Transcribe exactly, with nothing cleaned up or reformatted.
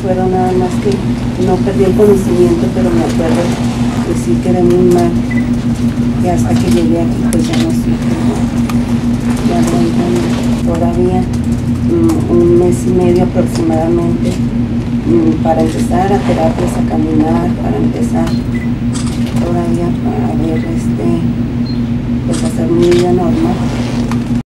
fueron nada más que no perdí el conocimiento, pero me acuerdo que sí quedé muy mal, y hasta que llegué aquí pues ya no supe, ¿no? Ya no, todavía um, un mes y medio aproximadamente um, para empezar a terapias, a caminar, para empezar todavía para ver este, pues hacer mi vida normal.